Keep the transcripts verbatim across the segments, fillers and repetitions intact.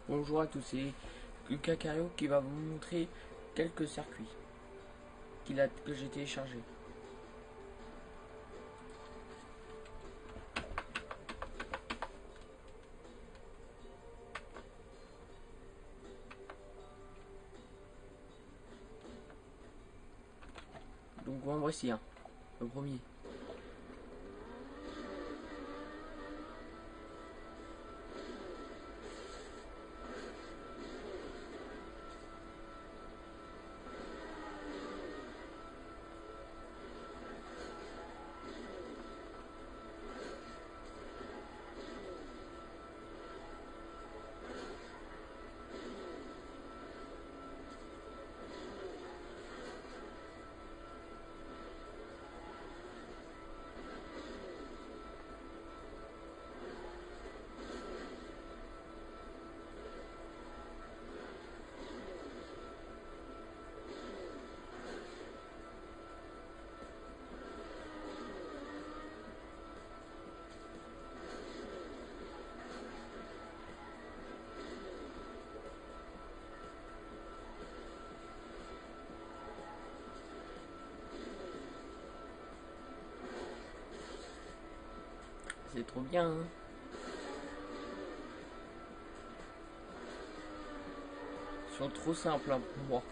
Bonjour à tous, c'est Lucas Cario qui va vous montrer quelques circuits qu'il a, que j'ai téléchargés. Donc en voici un, le premier. C'est trop bien, hein. Ils sont trop simples, hein, pour moi.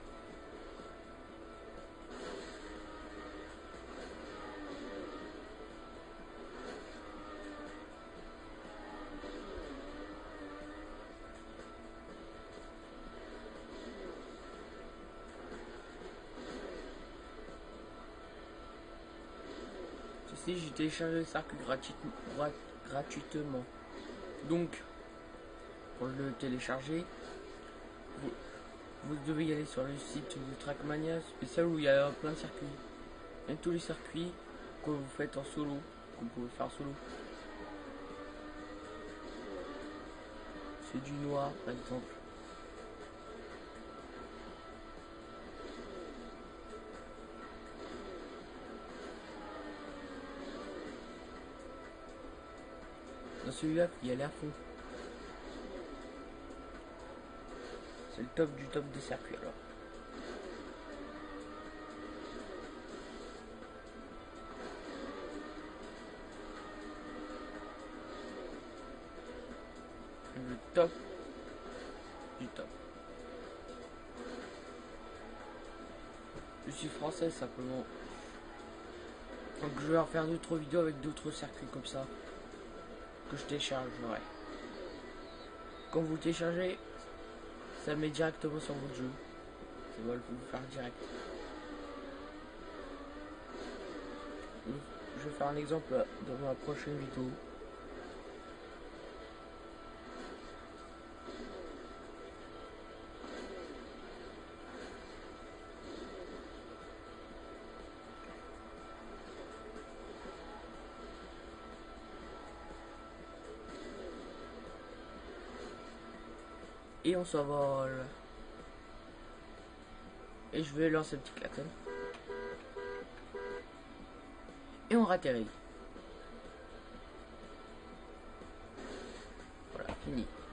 Ceci, j'ai téléchargé le circuit gratuitement. gratuitement. Donc, pour le télécharger, vous, vous devez y aller sur le site de Trackmania spécial où il y a plein de circuits. Et tous les circuits que vous faites en solo, que vous pouvez faire en solo. C'est du noir, par exemple. Dans celui-là, il y aller à fond. C'est le top du top des circuits alors. Le top du top. Je suis français simplement. Donc je vais refaire d'autres vidéos avec d'autres circuits comme ça. Que je téléchargerai. Quand vous téléchargez, ça met directement sur votre jeu. Ça va vous faire direct. Je vais faire un exemple dans ma prochaine vidéo. Et on s'envole. Et je vais lancer le petit klaxon. Et on ratterrit. Voilà, fini.